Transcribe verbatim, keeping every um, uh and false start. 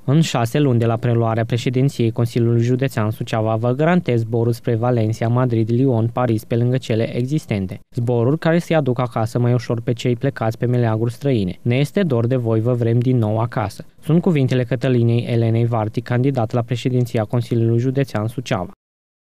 În șase luni de la preluarea președinției Consiliului Județean Suceava vă garantez zboruri spre Valencia, Madrid, Lyon, Paris pe lângă cele existente. Zboruri care să-i aduc acasă mai ușor pe cei plecați pe meleaguri străine. Ne este dor de voi, vă vrem din nou acasă. Sunt cuvintele Cătălinei Elenei Varti, candidat la președinția Consiliului Județean Suceava.